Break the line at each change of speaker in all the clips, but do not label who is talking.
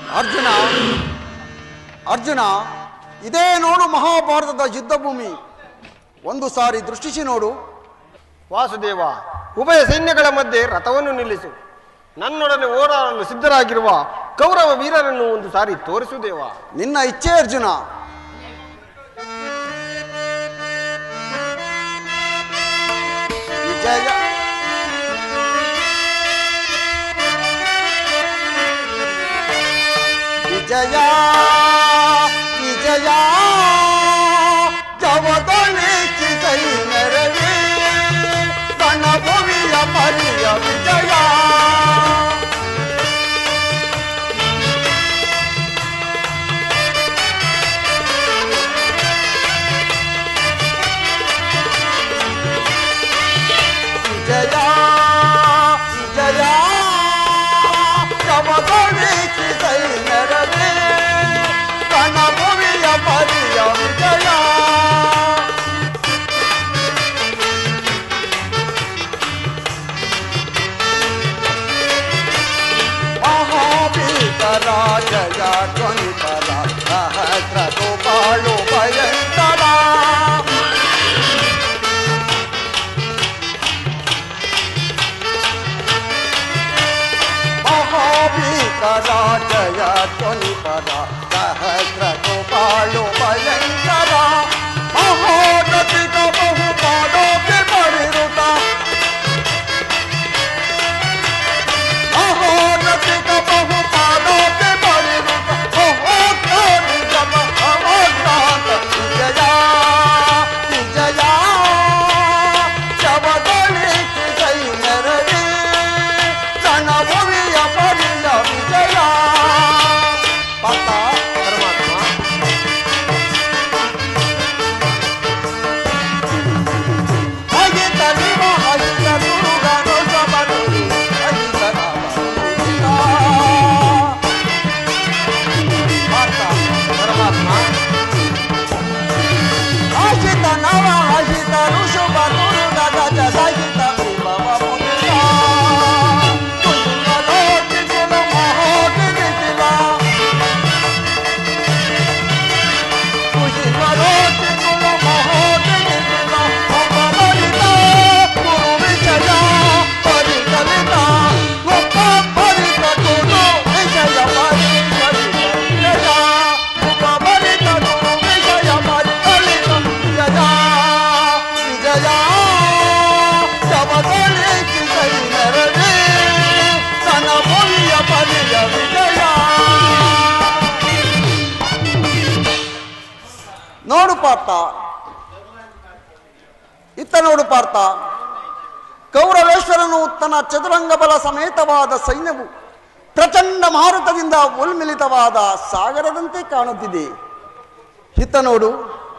ಅರ್ಜುನ ಅರ್ಜುನ, ಇದೇ ನೋಡು ಮಹಾಭಾರತದ ಯುದ್ಧ ಭೂಮಿ. ಒಂದು ಸಾರಿ ದೃಷ್ಟಿಸಿ ನೋಡು.
ವಾಸುದೇವ, ಉಭಯ ಸೈನ್ಯಗಳ ಮಧ್ಯೆ ರಥವನ್ನು ನಿಲ್ಲಿಸು. ನನ್ನೊಡನೆ ಹೋರಾಡಲು ಸಿದ್ಧರಾಗಿರುವ ಕೌರವ ವೀರರನ್ನು ಒಂದು ಸಾರಿ ತೋರಿಸು ದೇವ.
ನಿನ್ನ ಇಚ್ಛೆ ಅರ್ಜುನ. ವಿಜಯ ವಿಜಯ ವಿಜಯ ಜವದೊಳಿಸಿ ಸೈನ್ಯರವಿ ಕಣಭುವಿಯ ಪರಿಯ ವಿಜಯ. ವಿಜಯ ವಿಜಯ ಜವದೊಳಿಸಿ ಸೈನ್ಯರವಿ ಕಣಭುವಿಯ ಪರಿಯ ವಿಜಯ. ಮಹಾಭೀಕರಾಜಯ ಧ್ವನಿಪರ ಸಹಸ್ರ ಗೋಪಾಳು ಭಯಂಕರ. ಮಹಾಭೀಕರಾಜಯ ಧ್ವನಿಪರ ಸಹಸ್ರ ಗೋಪಾಳು ಭಯಂಕರ. ಮಹೋನ್ನತಿಕ ಬಹುಪಾದೋಪಿ ಪರಿರುತ ಮಹೋನ್ನತಿಕ ಬಹುಪಾದೋಪಿ ಪರಿರುತ ಮಹೋತ್ಸಾಹಿ ಜಪ ಅಮೋಘಾತ. ವಿಜಯ ವಿಜಯ ಶವದೊಳಿಸಿ ಸೈನ್ಯರವಿ ರಣಭುವಿಯ ಪರಿಯ ವಿಜಯ. ಪಾತ
ಪರಮಾತ್ಮ,
ಅಹಿತ ನಿವ ಅಹಿತ ದುರ್ಗನು ಸಬನು ಅಹಿತ ಪಾತ
ಪರಮಾತ್ಮ,
ಅಹಿತ ನವ ಅಹಿತ ಋಷಭ ದುರ್ಗ ಗಜ ಸಹಿತ ವಿಭವ ಮುನಿಯ. ಕುಂದಲೋಟಿ ಕುಲ ಮಹೋಟಿ ನಿಖಿಲ ಕುಶಿಲೋಟಿ ಕುಲ ಮಹೋಟಿ ನಿಖಿಲ. ಒಬ್ಬರಿತ ಗುರು ವಿಜಯ ಪರಿಕಲಿತ ಒಬ್ಬ ಪರಿತ ಗುರು ವಿಜಯ ಪರಿಕಲಿತ ವಿಜಯ. ಒಬ್ಬ ಪರಿತ ಗುರು ವಿಜಯ ಪರಿಕಲಿತ ವಿಜಯ. ವಿಜಯ ಶವದೊಳಿಸಿ ಸೈನ್ಯರವಿ ರಣಭುವಿಯ ಪರಿಯ ವಿಜಯ. ನೋಡು ಪಾರ್ಥ, ಇತ್ತ ನೋಡು ಪಾರ್ಥ, ಕೌರವೇಶ್ವರನು ತನ್ನ ಚದುರಂಗ ಬಲ ಸಮೇತವಾದ ಸೈನ್ಯವು ಪ್ರಚಂಡ ಮಾರುತದಿಂದ ಉಲ್ಮಿಲಿತವಾದ ಸಾಗರದಂತೆ ಕಾಣುತ್ತಿದೆ. ಇತ್ತ ನೋಡು.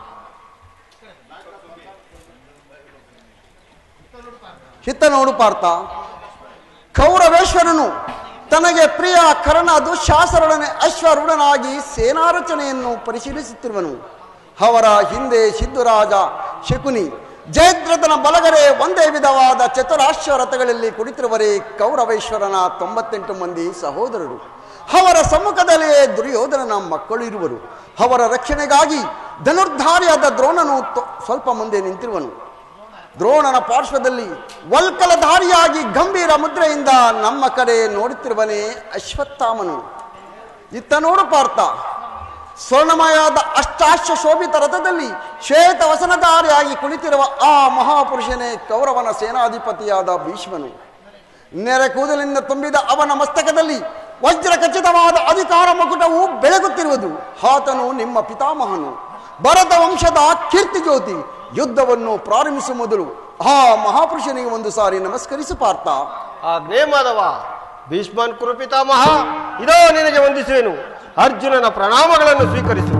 ಇತ್ತ ನೋಡು ಪಾರ್ಥ, ಕೌರವೇಶ್ವರನು ತನಗೆ ಪ್ರಿಯ ಕರ್ಣ ದುಶ್ಯಾಸರೊಡನೆ ಅಶ್ವರೂಢನಾಗಿ ಸೇನಾರಚನೆಯನ್ನು ಪರಿಶೀಲಿಸುತ್ತಿರುವನು. ಅವರ ಹಿಂದೆ ಸಿದ್ಧರಾಜ ಶಕುನಿ ಜಯದ್ರಥನ ಬಲಗರೆ ಒಂದೇ ವಿಧವಾದ ಚತುರಾಶ್ವ ರಥಗಳಲ್ಲಿ ಕುಳಿತಿರುವರೇ ಕೌರವೇಶ್ವರನ 98 ಮಂದಿ ಸಹೋದರರು. ಅವರ ಸಮ್ಮುಖದಲ್ಲಿಯೇ ದುರ್ಯೋಧನನ ಮಕ್ಕಳು ಇರುವರು. ಅವರ ರಕ್ಷಣೆಗಾಗಿ ಧನುರ್ಧಾರಿಯಾದ ದ್ರೋಣನು ಸ್ವಲ್ಪ ಮುಂದೆ ನಿಂತಿರುವನು. ದ್ರೋಣನ ಪಾರ್ಶ್ವದಲ್ಲಿ ವಲ್ಕಲಧಾರಿಯಾಗಿ ಗಂಭೀರ ಮುದ್ರೆಯಿಂದ ನಮ್ಮ ಕಡೆ ನೋಡುತ್ತಿರುವನೇ ಅಶ್ವತ್ಥಾಮನು. ಇತ್ತ ನೋಡು ಪಾರ್ಥ, ಸ್ವರ್ಣಮಯವಾದ ಅಷ್ಟಾಶ್ವ ಶೋಭಿತ ರಥದಲ್ಲಿ ಶ್ವೇತ ವಸನಧಾರಿಯಾಗಿ ಕುಳಿತಿರುವ ಆ ಮಹಾಪುರುಷನೇ ಕೌರವನ ಸೇನಾಧಿಪತಿಯಾದ ಭೀಷ್ಮನು. ನೆರೆ ಕೂದಲಿನಿಂದ ತುಂಬಿದ ಅವನ ಮಸ್ತಕದಲ್ಲಿ ವಜ್ರ ಖಚಿತವಾದ ಅಧಿಕಾರ ಮಕುಟವು ಬೆಳಗುತ್ತಿರುವುದು. ಆತನು ನಿಮ್ಮ ಪಿತಾಮಹನು, ಭರತ ವಂಶದ ಕೀರ್ತಿ ಜ್ಯೋತಿ. ಯುದ್ಧವನ್ನು ಪ್ರಾರಂಭಿಸುವ ಮೊದಲು ಆ ಮಹಾಪುರುಷನಿಗೆ ಒಂದು ಸಾರಿ ನಮಸ್ಕರಿಸು ಪಾರ್ಥ.
ಆಜ್ಞೆ ಮಾಧವ. ಭೀಷ್ಮನ್ ಕುರು ಪಿತಾಮಹ, ಇದೋ ನಿನಗೆ ವಂದಿಸುವೆನು. ಅರ್ಜುನನ ಪ್ರಣಾಮಗಳನ್ನು ಸ್ವೀಕರಿಸು.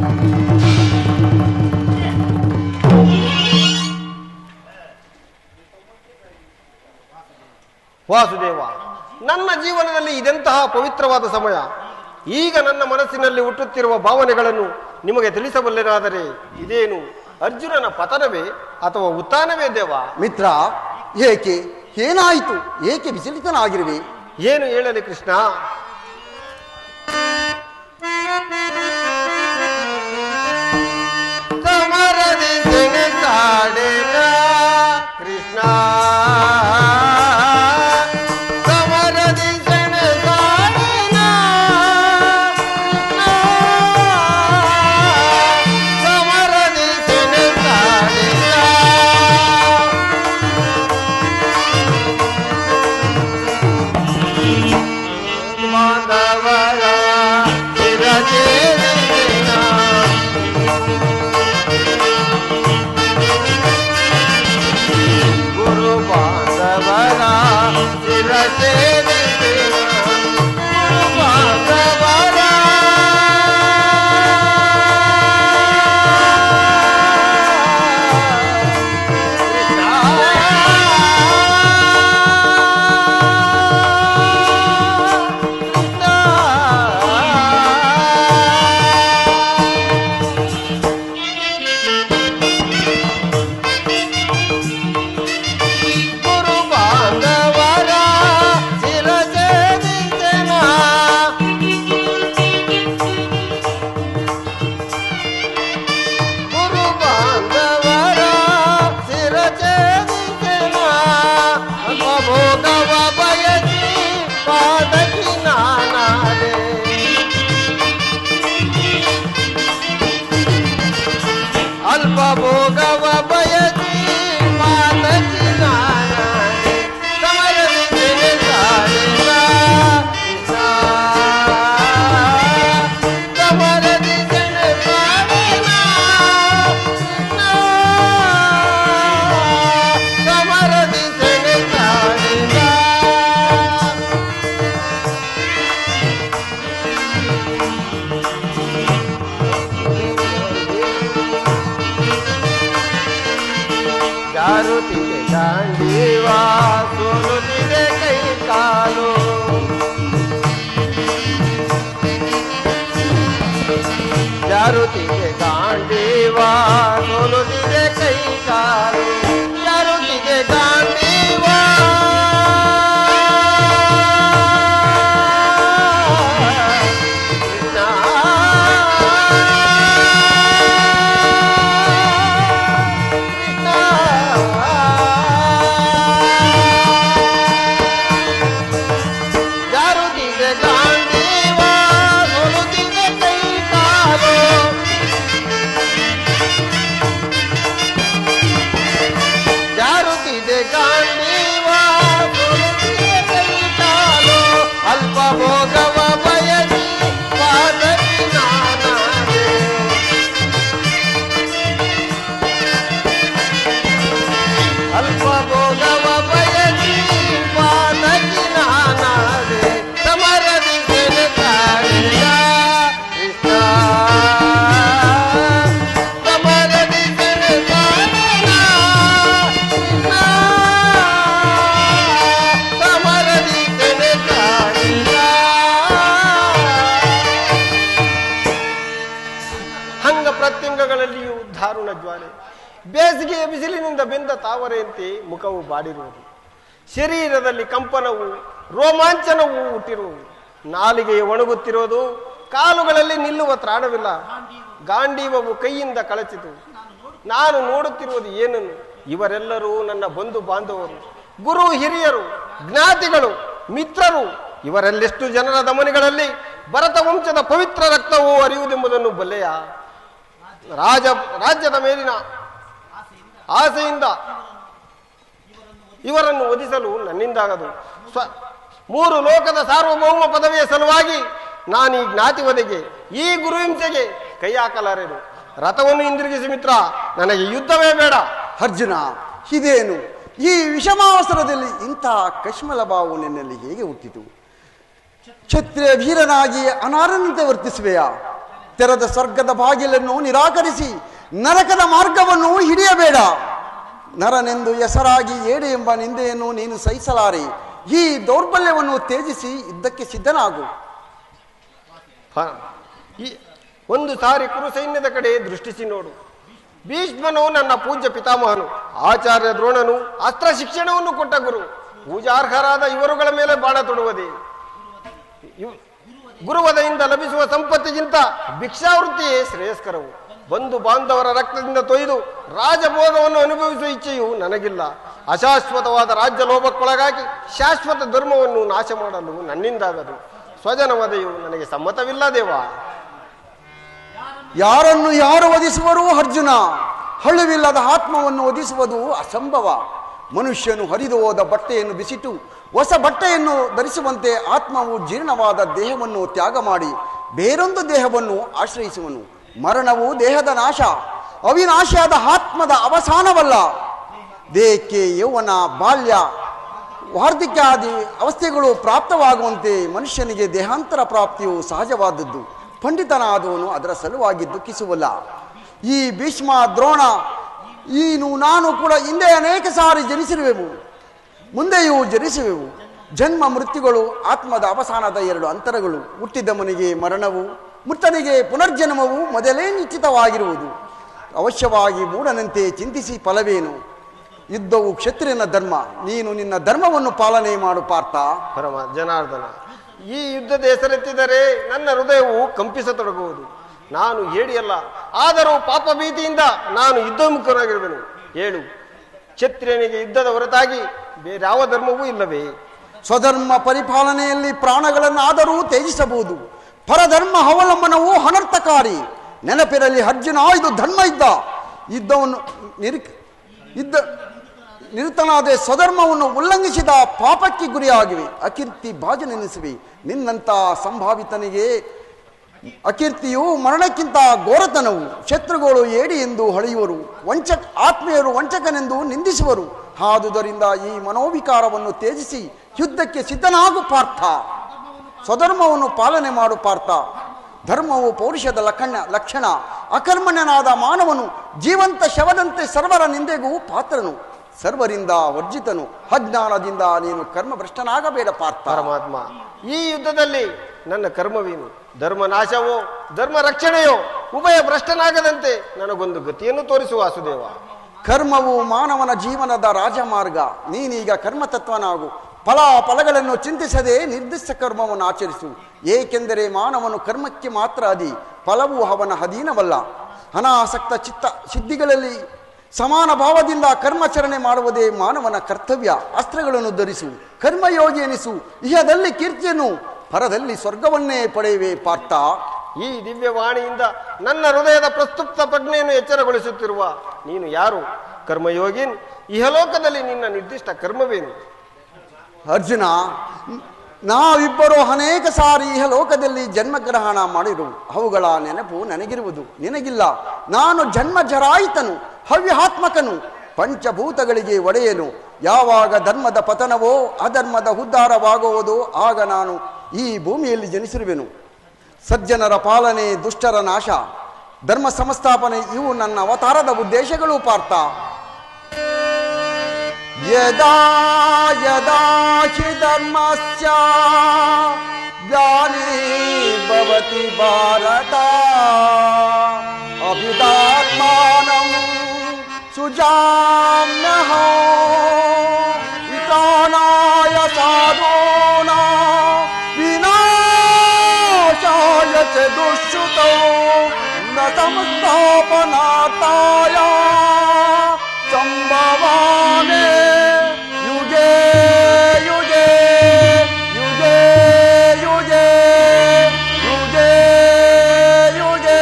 ವಾಸುದೇವ, ನನ್ನ ಜೀವನದಲ್ಲಿ ಇದೆಂತಹ ಪವಿತ್ರವಾದ ಸಮಯ. ಈಗ ನನ್ನ ಮನಸ್ಸಿನಲ್ಲಿ ಹುಟ್ಟುತ್ತಿರುವ ಭಾವನೆಗಳನ್ನು ನಿಮಗೆ ತಿಳಿಸಬಲ್ಲೆನಾದರೆ ಇದೇನು ಅರ್ಜುನನ ಪತನವೇ ಅಥವಾ ಉತ್ಥಾನವೇ ದೇವ?
ಮಿತ್ರ, ಏಕೆ, ಏನಾಯಿತು? ಏಕೆ ವಿಚಲಿತನಾಗಿರುವೆ?
ಏನು ಹೇಳಲಿ ಕೃಷ್ಣ? ಬೇಸಿಗೆಯ ಬಿಸಿಲಿನಿಂದ ಬೆಂದ ತಾವರೆಯಂತೆ ಮುಖವು ಬಾಡಿರುವುದು, ಶರೀರದಲ್ಲಿ ಕಂಪನವು ರೋಮಾಂಚನವು ಹುಟ್ಟಿರುವುದು, ನಾಲಿಗೆ ಒಣಗುತ್ತಿರುವುದು, ಕಾಲುಗಳಲ್ಲಿ ನಿಲ್ಲುವ ತ್ರಾಣವಿಲ್ಲ, ಗಾಂಡೀವವು ಕೈಯಿಂದ ಕಳಚಿತು. ನಾನು ನೋಡುತ್ತಿರುವುದು ಏನನ್ನು? ಇವರೆಲ್ಲರೂ ನನ್ನ ಬಂಧು ಬಾಂಧವರು, ಗುರು ಹಿರಿಯರು, ಜ್ಞಾತಿಗಳು, ಮಿತ್ರರು. ಇವರೆಲ್ಲೆಷ್ಟು ಜನರ ಧಮನಿಗಳಲ್ಲಿ ಭರತ ವಂಶದ ಪವಿತ್ರ ರಕ್ತವು ಹರಿಯುವುದೆಂಬುದನ್ನು ಬಲ್ಲೆಯ? ರಾಜ್ಯದ ಮೇಲಿನ ಆಸೆಯಿಂದ ಇವರನ್ನು ವಧಿಸಲು ನನ್ನಿಂದಾಗದು. ಮೂರು ಲೋಕದ ಸಾರ್ವಭೌಮ ಪದವಿಯ ಸಲುವಾಗಿ ನಾನು ಈ ಜ್ಞಾತಿ ವಧೆಗೆ, ಈ ಗುರುಹಿಂಸೆಗೆ ಕೈ ಹಾಕಲಾರೆನು. ರಥವನ್ನು ಹಿಂದಿರುಗಿಸಿ ಮಿತ್ರ, ನನಗೆ ಯುದ್ಧವೇ ಬೇಡ.
ಅರ್ಜುನ, ಇದೇನು ಈ ವಿಷಮಾವಸರದಲ್ಲಿ ಇಂತಹ ಕಶ್ಮಲ ಭಾವವು ನಿನ್ನಲ್ಲಿ ಹೇಗೆ ಹುಟ್ಟಿತು? ಕ್ಷತ್ರಿಯ ವೀರನಾಗಿ ಅನಾರನಂತೆ ವರ್ತಿಸುವೆಯಾ? ತೆರೆದ ಸ್ವರ್ಗದ ಬಾಗಿಲನ್ನು ನಿರಾಕರಿಸಿ ನರಕದ ಮಾರ್ಗವನ್ನು ಹಿಡಿಯಬೇಡ. ನರನೆಂದು ಹೆಸರಾಗಿ ಏಡೆ ಎಂಬ ನಿಂದೆಯನ್ನು ನೀನು ಸಹಿಸಲಾರೆ. ಈ ದೌರ್ಬಲ್ಯವನ್ನು ತ್ಯಜಿಸಿ ಯುದ್ಧಕ್ಕೆ ಸಿದ್ಧನಾಗು.
ಒಂದು ಸಾರಿ ಕುರು ಸೈನ್ಯದ ಕಡೆ ದೃಷ್ಟಿಸಿ ನೋಡು. ಭೀಷ್ಮನು ನನ್ನ ಪೂಜ್ಯ ಪಿತಾಮಹನು, ಆಚಾರ್ಯ ದ್ರೋಣನು ಅಸ್ತ್ರ ಶಿಕ್ಷಣವನ್ನು ಕೊಟ್ಟ ಗುರು. ಪೂಜಾರ್ಹರಾದ ಇವರುಗಳ ಮೇಲೆ ಬಾಣ ತೊಡುವುದೇ? ಗುರುವದೆಯಿಂದ ಲಭಿಸುವ ಸಂಪತ್ತಿಗಿಂತ ಭಿಕ್ಷಾವೃತ್ತಿಯೇ ಶ್ರೇಯಸ್ಕರವು. ಬಂಧು ಬಾಂಧವರ ರಕ್ತದಿಂದ ತೊಯ್ದು ರಾಜಭೋಗವನ್ನು ಅನುಭವಿಸುವ ಇಚ್ಛೆಯು ನನಗಿಲ್ಲ. ಅಶಾಶ್ವತವಾದ ರಾಜ್ಯ ಲೋಭಕ್ಕೊಳಗಾಗಿ ಶಾಶ್ವತ ಧರ್ಮವನ್ನು ನಾಶ ಮಾಡಲು ನನ್ನಿಂದಾಗದು. ಸ್ವಜನ ವಧೆಯು ನನಗೆ ಸಮ್ಮತವಿಲ್ಲ ದೇವ.
ಯಾರನ್ನು ಯಾರು ವಧಿಸುವರು ಅರ್ಜುನ? ಹಳುವಿಲ್ಲದ ಆತ್ಮವನ್ನು ವಧಿಸುವುದು ಅಸಂಭವ. ಮನುಷ್ಯನು ಹರಿದು ಹೋದ ಬಟ್ಟೆಯನ್ನು ಬಿಸಿಟು ಹೊಸ ಬಟ್ಟೆಯನ್ನು ಧರಿಸುವಂತೆ ಆತ್ಮವು ಜೀರ್ಣವಾದ ದೇಹವನ್ನು ತ್ಯಾಗ ಮಾಡಿ ಬೇರೊಂದು ದೇಹವನ್ನು ಆಶ್ರಯಿಸುವನು. ಮರಣವು ದೇಹದ ನಾಶ, ಅವಿನಾಶಿಯಾದ ಆತ್ಮದ ಅವಸಾನವಲ್ಲ. ದೇಹಕ್ಕೆ ಯೌವನ, ಬಾಲ್ಯ, ವಾರ್ಧಕ್ಯಾದಿ ಅವಸ್ಥೆಗಳು ಪ್ರಾಪ್ತವಾಗುವಂತೆ ಮನುಷ್ಯನಿಗೆ ದೇಹಾಂತರ ಪ್ರಾಪ್ತಿಯು ಸಹಜವಾದದ್ದು. ಪಂಡಿತನಾದವನು ಅದರ ಸಲುವಾಗಿ ದುಃಖಿಸುವಲ್ಲ. ಈ ಭೀಷ್ಮ, ದ್ರೋಣ, ನಾನು ಕೂಡ ಹಿಂದೆ ಅನೇಕ ಸಾರಿ ಜನಿಸಿರುವೆವು, ಮುಂದೆಯೂ ಜನಿಸುವೆವು. ಜನ್ಮ ಮೃತ್ಯುಗಳು ಆತ್ಮದ ಅವಸಾನದ ಎರಡು ಅಂತರಗಳು. ಹುಟ್ಟಿದವನಿಗೆ ಮರಣವು, ಮೃತನಿಗೆ ಪುನರ್ಜನ್ಮವು ಮೊದಲೇ ನಿಶ್ಚಿತವಾಗಿರುವುದು. ಅವಶ್ಯವಾಗಿ ಮೂಢನಂತೆ ಚಿಂತಿಸಿ ಫಲವೇನು? ಯುದ್ಧವು ಕ್ಷತ್ರಿಯನ ಧರ್ಮ, ನೀನು ನಿನ್ನ ಧರ್ಮವನ್ನು ಪಾಲನೆ ಮಾಡು ಪಾರ್ಥ.
ಪರಮ ಜನಾರ್ದನ, ಈ ಯುದ್ಧದ ಹೆಸರೆತ್ತಿದರೆ ನನ್ನ ಹೃದಯವು ಕಂಪಿಸತೊಡಗುವುದು. ನಾನು ಹೇಡಿಯಲ್ಲ, ಆದರೂ ಪಾಪ ಭೀತಿಯಿಂದ ನಾನು ಯುದ್ಧಮುಖನಾಗಿರುವೆನು. ಹೇಳು, ಕ್ಷತ್ರಿಯನಿಗೆ ಯುದ್ಧದ ಹೊರತಾಗಿ ಬೇರ್ಯಾವ ಧರ್ಮವೂ ಇಲ್ಲವೇ?
ಸ್ವಧರ್ಮ ಪರಿಪಾಲನೆಯಲ್ಲಿ ಪ್ರಾಣಗಳನ್ನಾದರೂ ತ್ಯಜಿಸಬಹುದು. ಪರಧರ್ಮ ಅವಲಂಬನವು ಅನರ್ಥಕಾರಿ. ನೆನಪಿರಲಿ ಅರ್ಜುನ, ಇದು ಧರ್ಮ ಯುದ್ಧವನ್ನು ನಿರತನಾದ ಸ್ವಧರ್ಮವನ್ನು ಉಲ್ಲಂಘಿಸಿದ ಪಾಪಕ್ಕೆ ಗುರಿಯಾಗಿವೆ. ಅಕೀರ್ತಿ ಭಾಜನೆನಿಸುವೆ. ನಿನ್ನಂಥ ಸಂಭಾವಿತನಿಗೆ ಅಕೀರ್ತಿಯು ಮರಣಕ್ಕಿಂತ ಘೋರತನವು. ಶತ್ರುಗಳು ಏಡಿ ಎಂದು ಹೊಳೆಯುವರು, ಆತ್ಮೀಯರು ವಂಚಕನೆಂದು ನಿಂದಿಸುವರು. ಆದುದರಿಂದ ಈ ಮನೋವಿಕಾರವನ್ನು ತ್ಯಜಿಸಿ ಯುದ್ಧಕ್ಕೆ ಸಿದ್ಧನಾಗು ಪಾರ್ಥ. ಸ್ವಧರ್ಮವನ್ನು ಪಾಲನೆ ಮಾಡು ಪಾರ್ಥ. ಧರ್ಮವು ಪೌರುಷದ ಲಕ್ಷಣ. ಅಕರ್ಮಣ್ಯನಾದ ಮಾನವನು ಜೀವಂತ ಶವದಂತೆ ಸರ್ವರ ನಿಂದೆಗೂ ಪಾತ್ರನು, ಸರ್ವರಿಂದ ವರ್ಜಿತನು. ಅಜ್ಞಾನದಿಂದ ನೀನು ಕರ್ಮಭ್ರಷ್ಟನಾಗಬೇಡ ಪಾರ್ಥ.
ಪರಮಾತ್ಮ, ಈ ಯುದ್ಧದಲ್ಲಿ ನನ್ನ ಕರ್ಮವೇನು? ಧರ್ಮನಾಶವೋ ಧರ್ಮ ರಕ್ಷಣೆಯೋ? ಉಭಯ ಭ್ರಷ್ಟನಾಗದಂತೆ ನನಗೊಂದು ಗತಿಯನ್ನು ತೋರಿಸುವ ವಾಸುದೇವ.
ಕರ್ಮವು ಮಾನವನ ಜೀವನದ ರಾಜಮಾರ್ಗ. ನೀನೀಗ ಕರ್ಮತತ್ವನಾಗು. ಫಲಗಳನ್ನು ಚಿಂತಿಸದೆ ನಿರ್ದಿಷ್ಟ ಕರ್ಮವನ್ನು ಆಚರಿಸು. ಏಕೆಂದರೆ ಮಾನವನು ಕರ್ಮಕ್ಕೆ ಮಾತ್ರ ಅಧೀ, ಫಲವು ಅವನ ಅಧೀನವಲ್ಲ. ಅನಾಸಕ್ತ ಸಿದ್ಧಿಗಳಲ್ಲಿ ಸಮಾನ ಭಾವದಿಂದ ಕರ್ಮಾಚರಣೆ ಮಾಡುವುದೇ ಮಾನವನ ಕರ್ತವ್ಯ. ಅಸ್ತ್ರಗಳನ್ನು ಧರಿಸು, ಕರ್ಮಯೋಗಿ ಎನಿಸು. ಇಹದಲ್ಲಿ ಕೀರ್ತಿಯನ್ನು, ಪರದಲ್ಲಿ ಸ್ವರ್ಗವನ್ನೇ ಪಡೆಯುವೆ ಪಾರ್ಥ.
ಈ ದಿವ್ಯವಾಣಿಯಿಂದ ನನ್ನ ಹೃದಯದ ಪ್ರಸ್ತುಪ್ತ ಪ್ರಜ್ಞೆಯನ್ನು ಎಚ್ಚರಗೊಳಿಸುತ್ತಿರುವ ನೀನು ಯಾರು? ಕರ್ಮಯೋಗಿನ್, ಇಹಲೋಕದಲ್ಲಿ ನಿನ್ನ ನಿರ್ದಿಷ್ಟ ಕರ್ಮವೇನು?
ಅರ್ಜುನ, ನಾವಿಬ್ಬರು ಅನೇಕ ಸಾರಿ ಇಹಲೋಕದಲ್ಲಿ ಜನ್ಮಗ್ರಹಣ ಮಾಡಿರು. ಅವುಗಳ ನೆನಪು ನನಗಿರುವುದು, ನಿನಗಿಲ್ಲ. ನಾನು ಜನ್ಮ ಜರಾಯಿತನು, ಹವ್ಯಾತ್ಮಕನು, ಪಂಚಭೂತಗಳಿಗೆ ಒಡೆಯನು. ಯಾವಾಗ ಧರ್ಮದ ಪತನವೋ ಅಧರ್ಮದ ಉದ್ಧಾರವಾಗುವುದೋ ಆಗ ನಾನು ಈ ಭೂಮಿಯಲ್ಲಿ ಜನಿಸಿರುವೆನು. ಸಜ್ಜನರ ಪಾಲನೆ, ದುಷ್ಟರ ನಾಶ, ಧರ್ಮ ಸಂಸ್ಥಾಪನೆ ಇವು ನನ್ನ ಅವತಾರದ ಉದ್ದೇಶಗಳು ಪಾರ್ಥ. ಯದಾ ಯದಾ ಹಿ ಧರ್ಮಸ್ಯ ಗ್ಲಾನಿರ್ಭವತಿ ಭಾರತ ಅಭ್ಯುದಾತ್ಮಾನಂ ಸುಜಾಮ್ಯಹಂ ವಿತಾನಾಯ ಸಾಧೂನಾಂ ವಿನಾಶಾಯ ಚ ದುಷ್ಕೃತೋ ನ ಸಂಸ್ಥಾಪನಾರ್ಥಾಯ ಸಂಭವಾಮಿ ಯುಗೇ ಯುಗೇ ಯುಗೇ ಯುಗೇ ಯುಗೇ ಯುಗೇ.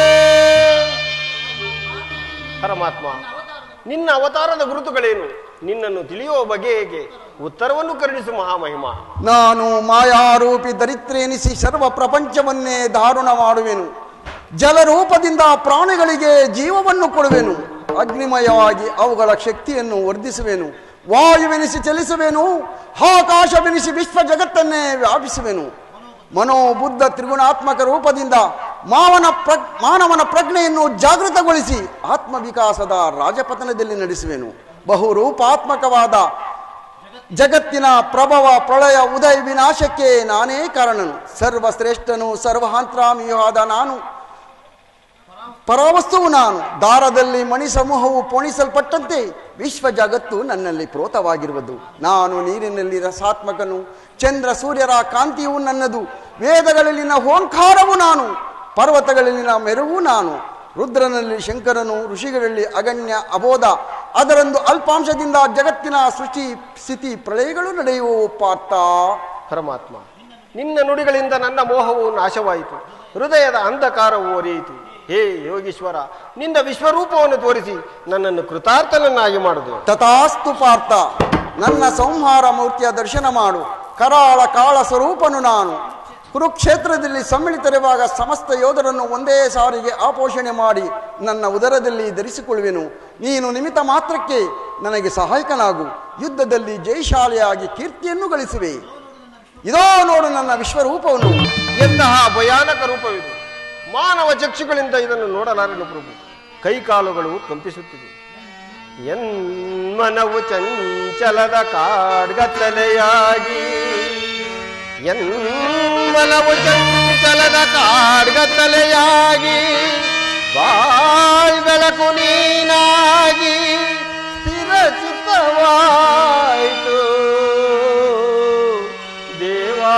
ಪರಮಾತ್ಮ, ನಿನ್ನ ಅವತಾರದ ಗುರುತುಗಳೇನು? ನಿನ್ನನ್ನು ತಿಳಿಯುವ ಬಗೆ ಹೇಗೆ? ಉತ್ತರವನ್ನು ಕರುಣಿಸು ಮಹಾಮಹಿಮ.
ನಾನು ಮಾಯಾರೂಪಿ ದರಿದ್ರೆನಿಸಿ ಸರ್ವ ಪ್ರಪಂಚವನ್ನೇ ದಾರುಣ ಮಾಡುವೆನು. ಜಲರೂಪದಿಂದ ಪ್ರಾಣಿಗಳಿಗೆ ಜೀವವನ್ನು ಕೊಡುವೆನು. ಅಗ್ನಿಮಯವಾಗಿ ಅವುಗಳ ಶಕ್ತಿಯನ್ನು ವರ್ಧಿಸುವೆನು. ವಾಯುವೆನಿಸಿ ಚಲಿಸುವೆನು. ಆಕಾಶವೆನಿಸಿ ವಿಶ್ವ ಜಗತ್ತನ್ನೇ ವ್ಯಾಪಿಸುವೆನು. ಮನೋಬುದ್ಧ ತ್ರಿಗುಣಾತ್ಮಕ ರೂಪದಿಂದ ಮಾನವನ ಪ್ರಜ್ಞೆಯನ್ನು ಜಾಗೃತಗೊಳಿಸಿ ಆತ್ಮವಿಕಾಸದ ರಾಜಪತನದಲ್ಲಿ ನಡೆಸುವೆನು. ಬಹುರೂಪಾತ್ಮಕವಾದ ಜಗತ್ತಿನ ಪ್ರಭವ, ಪ್ರಳಯ, ಉದಯ, ವಿನಾಶಕ್ಕೆ ನಾನೇ ಕಾರಣನು. ಸರ್ವಶ್ರೇಷ್ಠನು, ಸರ್ವಾಂತರಾಮಿಯೂ ಆದ ನಾನು, ಪರವಸ್ತುವು ನಾನು. ದಾರದಲ್ಲಿ ಮಣಿ ಸಮೂಹವು ಪೋಣಿಸಲ್ಪಟ್ಟಂತೆ ವಿಶ್ವ ಜಗತ್ತು ನನ್ನಲ್ಲಿ ಪ್ರೋತವಾಗಿರುವುದು. ನಾನು ನೀರಿನಲ್ಲಿ ರಸಾತ್ಮಕನು. ಚಂದ್ರ ಸೂರ್ಯರ ಕಾಂತಿಯು ನನ್ನದು. ವೇದಗಳಲ್ಲಿನ ಓಂಕಾರವು ನಾನು. ಪರ್ವತಗಳಲ್ಲಿನ ಮೆರುವು ನಾನು. ರುದ್ರನಲ್ಲಿ ಶಂಕರನು, ಋಷಿಗಳಲ್ಲಿ ಅಗಣ್ಯ ಅಬೋಧ, ಅದರೊಂದು ಅಲ್ಪಾಂಶದಿಂದ ಜಗತ್ತಿನ ಸೃಷ್ಟಿ ಸ್ಥಿತಿ ಪ್ರಳಯಗಳು ನಡೆಯುವವು ಪಾರ್ಥ.
ಪರಮಾತ್ಮ, ನಿನ್ನ ನುಡಿಗಳಿಂದ ನನ್ನ ಮೋಹವು ನಾಶವಾಯಿತು, ಹೃದಯದ ಅಂಧಕಾರವು ಒರೆಯಿತು. ಹೇ ಯೋಗೀಶ್ವರ, ನಿನ್ನ ವಿಶ್ವರೂಪವನ್ನು ತೋರಿಸಿ ನನ್ನನ್ನು ಕೃತಾರ್ಥನನ್ನಾಗಿ ಮಾಡುದು.
ತಥಾಸ್ತು ಪಾರ್ಥ, ನನ್ನ ಸಂಹಾರ ಮೂರ್ತಿಯ ದರ್ಶನ ಮಾಡು. ಕರಾಳ ಕಾಳ ಸ್ವರೂಪನು ನಾನು. ಕುರುಕ್ಷೇತ್ರದಲ್ಲಿ ಸಮ್ಮಿಳಿತರಿರುವಾಗ ಸಮಸ್ತ ಯೋಧರನ್ನು ಒಂದೇ ಸಾರಿಗೆ ಆಪೋಷಣೆ ಮಾಡಿ ನನ್ನ ಉದರದಲ್ಲಿ ಧರಿಸಿಕೊಳ್ಳುವೆನು. ನೀನು ನಿಮಿತ್ತ ಮಾತ್ರಕ್ಕೆ ನನಗೆ ಸಹಾಯಕನಾಗು. ಯುದ್ಧದಲ್ಲಿ ಜಯಶಾಲಿಯಾಗಿ ಕೀರ್ತಿಯನ್ನು ಗಳಿಸುವೆ. ಇದೋ ನೋಡು ನನ್ನ ವಿಶ್ವರೂಪವನ್ನು.
ಎಂತಹ ಭಯಾನಕ ರೂಪವಿದು! ಮಾನವ ಚಕ್ಷುಗಳಿಂದ ಇದನ್ನು ನೋಡಲಾರೆನು ಪ್ರಭು. ಕೈಕಾಲುಗಳು ಕಂಪಿಸುತ್ತಿವೆ. ಎನ್ಮನವು ಚಂಚಲದ ಕಾಡ್ಗತ್ತಲೆಯಾಗಿ, ಎನ್ಮನವು ಚಂಚಲದ ಕಾಡ್ಗತ್ತಲೆಯಾಗಿ, ಬಾಳ್ ಬೆಳಕು ನೀನಾಗಿ ಸ್ಥಿರಚಿತ್ತವಾಯಿತು ದೇವಾ.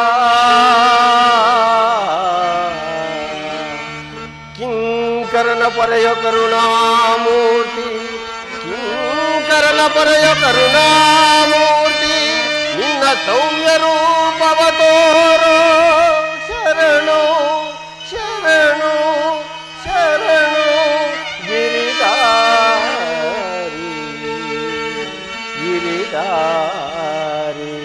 ಕಿಂಕರನ ಪರೆಯ ಕರುಣಾಮೂರ್ತಿ, ಕಿಂಕರನ ಪರೆಯ ಕರುಣಾಮೂರ್ತಿ, ನಿನ್ನ ಸೌಮ್ಯ ರೂಪವ ತೋರೋ. ಶರಣು ಶರಣು ಶರಣು ಗಿರಿಧಾರಿ ಗಿರಿಧಾರಿ.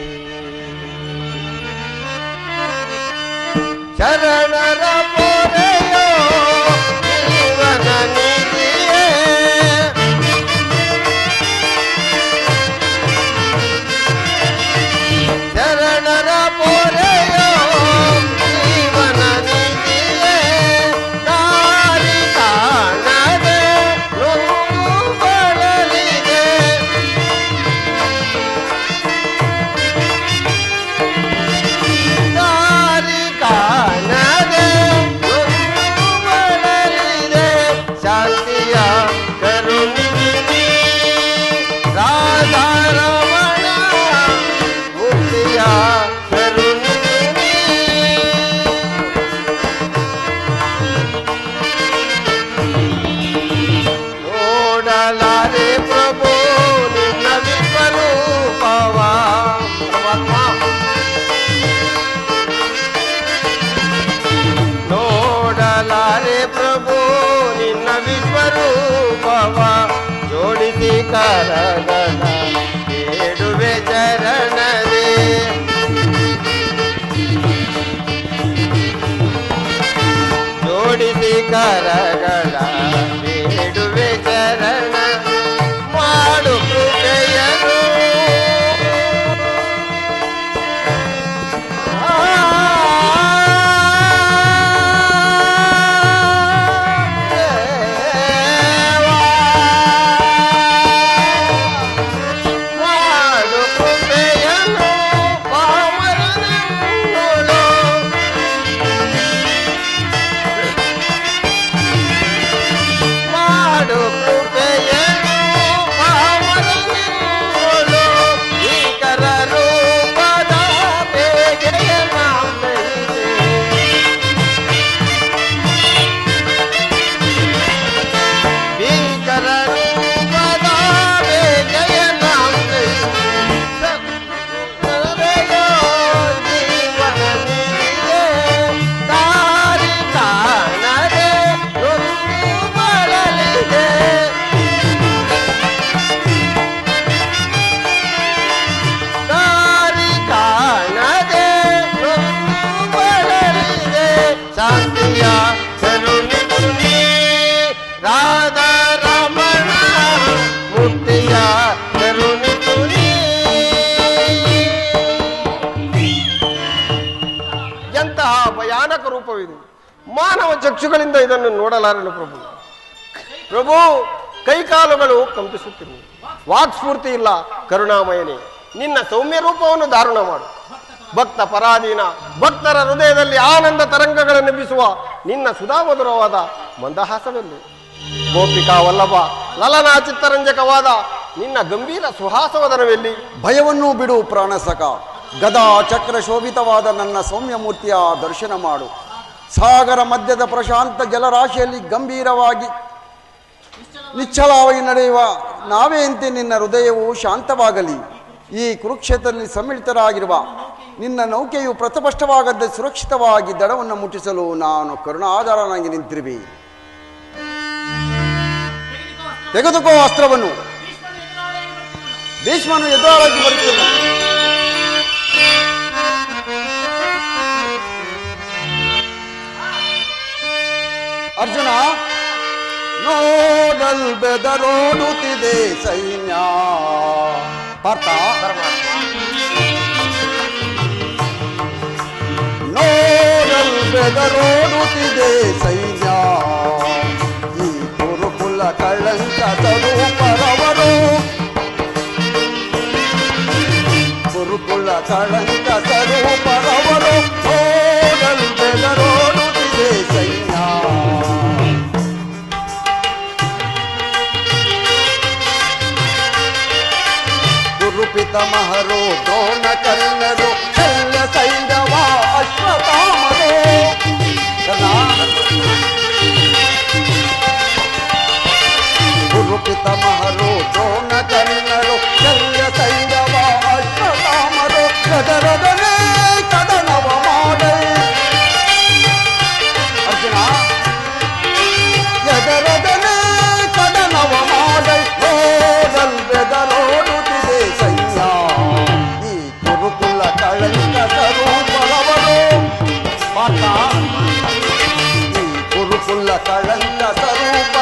ಶರಣರ ಪೊರೆಯೋ ಜೀವನ ನಿಧಿಯೇ, ಶರಣರ ಪೊರೆಯೋ ಜೀವನ ನಿಧಿಯೇ, ದಾರಿ ಕಾಣದೆ ನೊಂದು ಬಳಲಿದೆ. ದಾರಿ ಕಾಣದೆ ನೊಂದು ಬಳಲಿದೆ. ಶಾಂತಿಯ ಕರುಣಿಸಿ ರಾಧಾರಮಣ, ಮುಕ್ತಿಯ ಕರುಣಿಸಿ. ನೋಡಲಾರೆ ಪ್ರಭು ನಿನ್ನ ವಿಶ್ವರೂಪವ. ಪರಮಾತ್ಮ, ನೋಡಲಾರೆ ಪ್ರಭು ನಿನ್ನ ವಿಶ್ವರೂಪವ. ಜೋಡಿಸಿ ಕರಗಳ ಬೇಡುವೆ ಚರಣದೆ, ಜೋಡಿಸಿ ಕರಗಳ ಬೇಡುವೆ ಚರಣ. ಮಾಡು ಕೃಪೆಯನು ಮಾಡು ಕೃಪೆಯನು ಪಾಮರನನ್ನೋಳು. ಮಾಡು ಕೃಪೆಯನು ಪಾಮರನನ್ನೋಳು. ಭೀಕರ ರೂಪದ ಬೇಗೆಯ ನಾಮೈದೆ, ಭೀಕರ ರೂಪದ ಬೇಗೆಯ ನಾಮೈದೆ. ಸತ್ಯವೆಯೋ ಜೀವನ ನಿಧಿಯೇ, ದಾರಿ ಕಾಣದೆ ನೊಂದು ಬಳಲಿದೆ. ದಾರಿ ಕಾಣದೆ ನೊಂದು ಬಳಲಿದೆ. ಶಾಂತಿಯ ಕರುಣಿಸು ನೀ ರಾಧಾರಮಣ, ಮುಕ್ತಿಯ ಕರುಣಿಸು ನೀ. ಎಂತಹ ಭಯಾನಕ ರೂಪವಿದು! ಮಾನವ ಚಕ್ಷುಗಳಿಂದ ಇದನ್ನು ನೋಡಲಾರನು ಪ್ರಭು. ಪ್ರಭು, ಕೈಕಾಲುಗಳು ಕಂಪಿಸುತ್ತಿರುವು, ವಾಕ್ಸ್ಫೂರ್ತಿ ಇಲ್ಲ. ಕರುಣಾಮಯನೇ, ನಿನ್ನ ಸೌಮ್ಯ ರೂಪವನ್ನು ಧಾರಣ ಮಾಡು. ಭಕ್ತ ಪರಾಧೀನ ಭಕ್ತರ ಹೃದಯದಲ್ಲಿ ಆನಂದ ತರಂಗಗಳನ್ನು ಎಬ್ಬಿಸುವ ನಿನ್ನ ಸುಧಾಮಧುರವಾದ ಮಂದಹಾಸವೆಲ್ಲಿ? ಗೋಪಿಕಾ ವಲ್ಲಭ ಲಲನಾ ಚಿತ್ತರಂಜಕವಾದ ನಿನ್ನ ಗಂಭೀರ ಸುಹಾಸವದನವೆಲ್ಲಿ?
ಭಯವನ್ನು ಬಿಡು ಪ್ರಾಣಸಕ. ಗದಾ ಚಕ್ರ ಶೋಭಿತವಾದ ನನ್ನ ಸೌಮ್ಯ ಮೂರ್ತಿಯ ದರ್ಶನ ಮಾಡು. ಸಾಗರ ಮಧ್ಯದ ಪ್ರಶಾಂತ ಜಲರಾಶಿಯಲ್ಲಿ ಗಂಭೀರವಾಗಿ ನಿಶ್ಚಲವಾಗಿ ನಡೆಯುವ ನಾವೇ ಅಂತೆ ನಿನ್ನ ಹೃದಯವು ಶಾಂತವಾಗಲಿ. ಈ ಕುರುಕ್ಷೇತ್ರದಲ್ಲಿ ಸಮ್ಮಿಳಿತರಾಗಿರುವ ನಿನ್ನ ನೌಕೆಯು ಪ್ರಥಪಷ್ಟವಾಗದೆ ಸುರಕ್ಷಿತವಾಗಿ ದಡವನ್ನು ಮುಟ್ಟಿಸಲು ನಾನು ಕರುಣಾಧಾರನಾಗಿ ನಿಂತಿರುವೆ. ತೆಗೆದುಕೋ ಅಸ್ತ್ರವನ್ನು. ಭೀಷ್ಮನು ಎದುರಾಗಿ ಬರುತ್ತಾನೆ. ಅರ್ಜುನ, ನೋಡಲ್ ಬೆದರೋಡುತ್ತಿದೆ ಸೈನ್ಯ. ಪಾರ್ಥ, ನೋಡಲ್ ಬೆದರೋಡುತ್ತಿದೆ ಸೈನ್ಯ. ಈ ಕುರುಕುಲ ಕಳಂಕ ಸ್ವರೂಪರವರು, ಕುರುಕುಲ ಕಳಂಕ ಸ್ವರೂಪರವರು. ನೋಡಲ್ ಬೆದರೋಡುತ್ತಿದೆ ಸೈನ್ಯ. ಪಿತಮಹರು ದ್ರೋಣ ಕರ್ಣರು ಶಲ್ಯ ಸೈಂಧವ ಅಶ್ವತ್ಥಾಮರು. ಗುರು ಪಿತಮಹರು ದ್ರೋಣ ಕರ್ಣರು ಶಲ್ಯ ಸೈಂಧವ ಅಶ್ವತ್ಥಾಮರು. ಗದರದನೇ ಕದನವ ಮಾಡೆ. ಅರ್ಜುನ, ಗದರದನೇ ಕದನವ ಮಾಡೆ. ನೋಡಲ್ ಬೆದರೋಡುತ್ತಿದೆ ಸೈನ್ಯ. ಈ ಕುರುಕುಲ ಕಳಂಕ ಸ್ವರೂಪರವರು. ಪಾರ್ಥ, ಈ ಕುರುಕುಲ ಕಳಂಕ ಸ್ವರೂಪ